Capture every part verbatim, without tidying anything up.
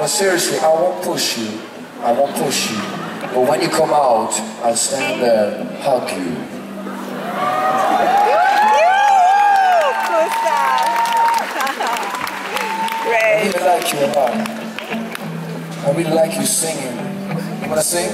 seriously, I won't push you. I won't push you. But when you come out, I'll stand there and hug you. I really like you a lot. I really like you singing. You wanna sing?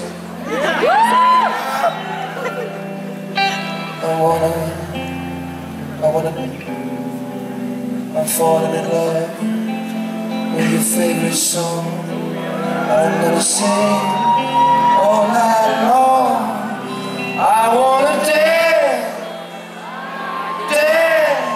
I wanna, I wanna, I'm falling in love with your favorite song. I'm gonna sing all night long. I wanna dance, dance,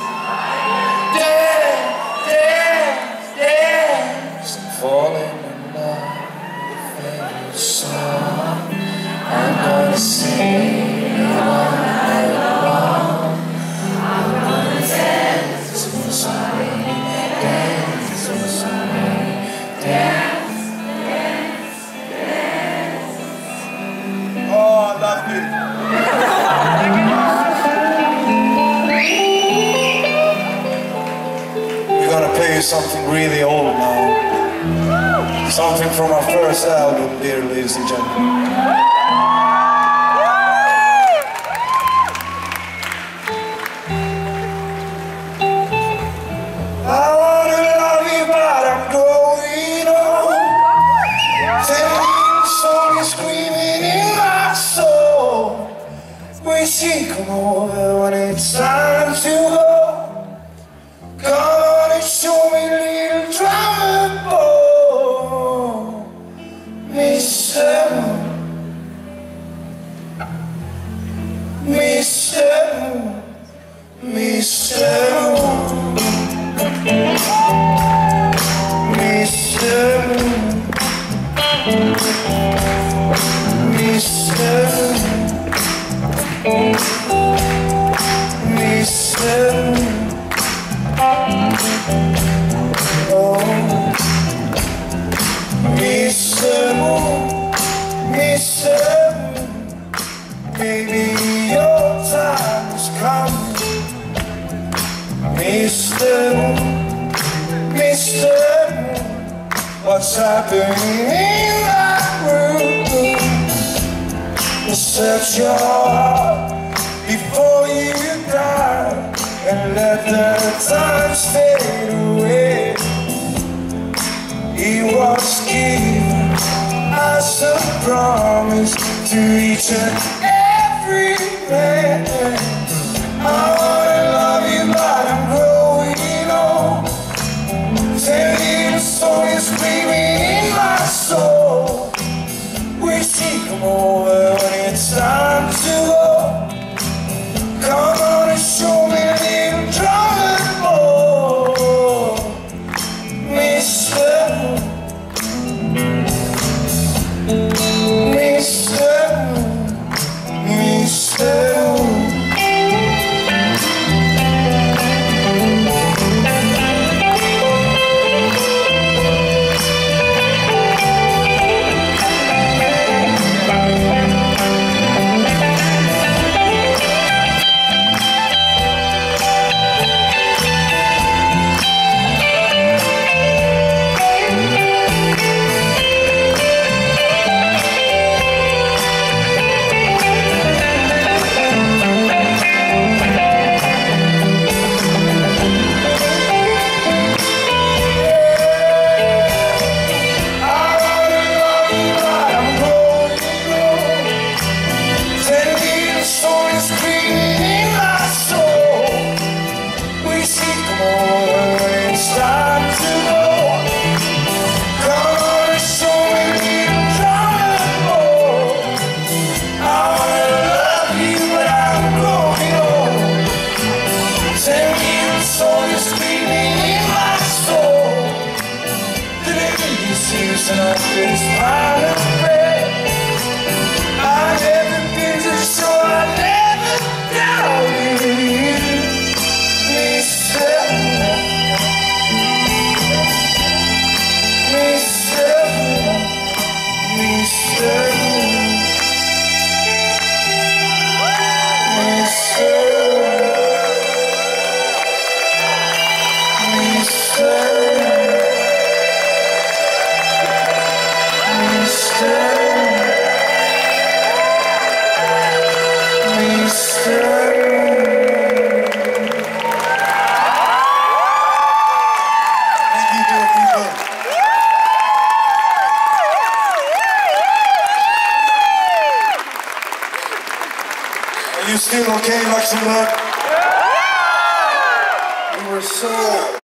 dance, dance, dance. I'm falling in love with your favorite song. I'm gonna sing all night long. I'm gonna dance for somebody, dance for somebody, dance. We're gonna play you something really old now. Something from our first album, dear ladies and gentlemen. I wanna love you, but I'm growing old. Telling the song is screaming in my soul. Wish you come over when it's time to go. Come on and show me little drama ball, Mister Moon, Mister Moon, Mister Moon, Mister Moon, Mister Moon, Mister Moon. Oh, Mister Moon, Mister Moon, baby, your time is coming. Mister Moon, Mister Moon, what's happening in that room? Search your heart before you die, and let the times fade away. He was given as a promise to each and every man. I wanna love you, but I'm growing old. Tell you the song is screaming in my soul. Wish he'd come over when it's time to go. Come on and show me a little drama more, Mister Moon, Mister Moon, Mister Moon. And I've been smiling red. I've never been so sure I never doubted you, Mister Mister Mister Mister Mister you still okay, Luxembourg? We were so